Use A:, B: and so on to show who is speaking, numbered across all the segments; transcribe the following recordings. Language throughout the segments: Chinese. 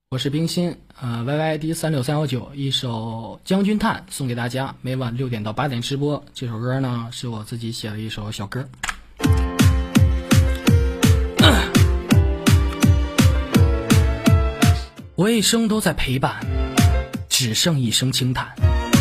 A: 我是冰心，YYD36319，一首《将军叹》送给大家，每晚6点到8点直播。这首歌呢是我自己写的一首小歌。我一生都在陪伴，只剩一声轻叹。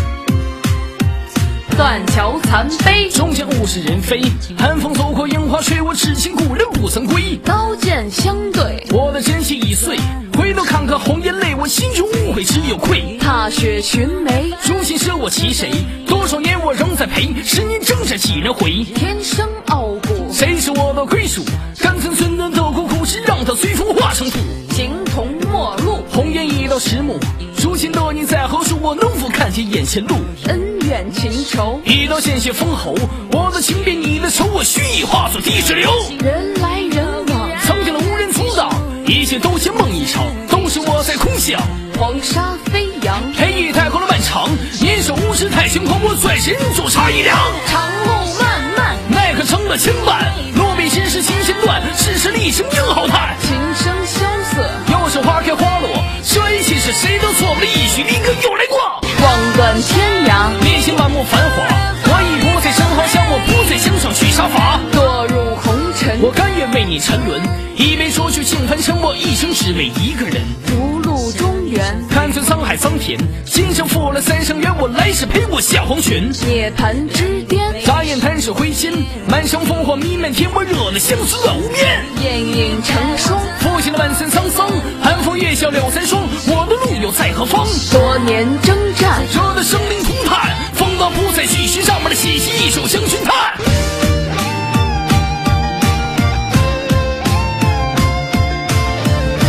B: 断桥残碑，
A: 终将物是人非。寒风走过樱花水，我只请故人不曾归。
B: 刀剑相对，
A: 我的真心已碎。回头看看红颜泪，我心中无悔只有愧。
B: 踏雪寻梅，
A: 如今舍我其谁？多少年我仍在陪，10年征战几人回？
B: 天生傲骨，
A: 谁是我的归属？甘曾存的苦苦是让它随风化成土。
B: 形同陌路，
A: 红颜已到石目，如今的你在何处？我能否看见眼前路？
B: 恩怨情仇，
A: 一刀鲜血封喉，我的情变你的仇，我虚意化作地水流。
B: 人来人往，
A: 曾经的无人阻挡，一切都像梦一场，都是我在空想。
B: 黄沙飞扬，
A: 黑夜太空的漫长，年少无知太轻狂，我转身做茶一凉。
B: 长路漫漫，
A: 奈何成了牵绊，落笔时是心弦断，世事历程应好叹。
B: 琴声萧瑟，
A: 又是花开花落，这一切是谁都错不了，一曲离歌又来过。
B: 望断天涯，
A: 面前满目繁华，我已不再生好香，我不再想上去杀伐。
B: 堕入红尘，
A: 我甘愿为你沉沦，一杯浊酒倾凡尘，我一生只为一个人。
B: 逐鹿中原，
A: 看穿沧海桑田，今生负了3生缘，我来世陪我下黄泉。
B: 涅槃之巅，
A: 眨眼弹指挥间，满城烽火弥漫天，我惹了相思乱无眠。
B: 艳影成双，
A: 复兴了万森沧桑，寒风月笑两三双，我的路又在何方？
B: 多年征战，
A: 惹得生灵涂炭，风刀不再继续，让我的血洗一首将军叹。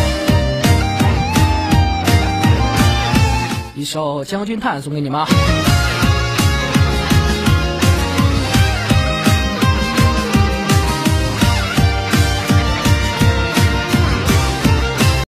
A: 一首将军叹送给你们。